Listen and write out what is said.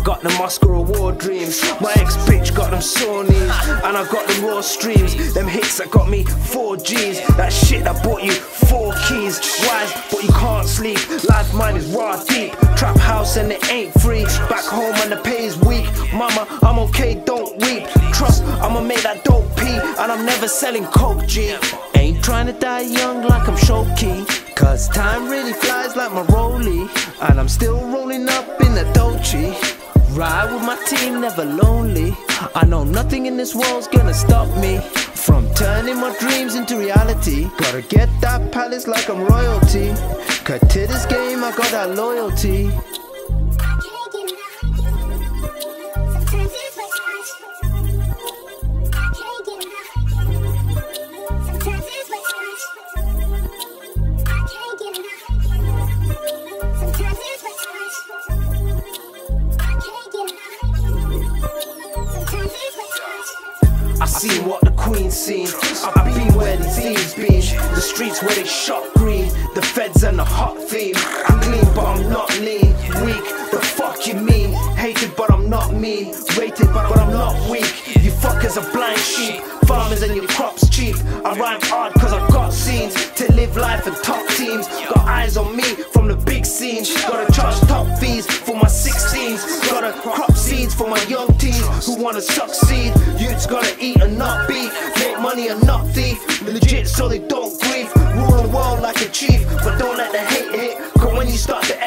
got the Muscular War dreams. My ex-bitch got them sore knees, and I got them raw streams. Them hits that got me 4 G's. That shit that bought you 4 keys. Wise, but you can't sleep. Life mine is raw deep. Trap house and it ain't free. Back home and the pay is weak. Mama, I'm okay, don't weep. Trust, I'ma make that dope pee. And I'm never selling coke, G. Ain't trying to die young like I'm Shoki, cause time really flies like my rollie. And I'm still rolling up in the Dolce. Ride with my team, never lonely. I know nothing in this world's gonna stop me from turning my dreams into reality. Gotta get that palace like I'm royalty, cause to this game I got that loyalty. I seen what the Queen's seen. I've been where these thieves been. The streets where they shot green. The feds and the hot theme. I'm clean but I'm not lean. Weak, the fuck you mean? Hated but I'm not mean. Rated but I'm not weak. You fuckers are blind sheep. Farmers and your crops cheap. I rhyme hard cause I've got scenes to live life and top teams. Got eyes on me from the big scene. Gotta charge top fees for my 16s. Gotta crop seeds for my young teens who wanna succeed. Youths gotta eat and not beef. Make money and not thief. Legit so they don't grieve. Rule the world like a chief, but don't let the hate hit. Cause when you start to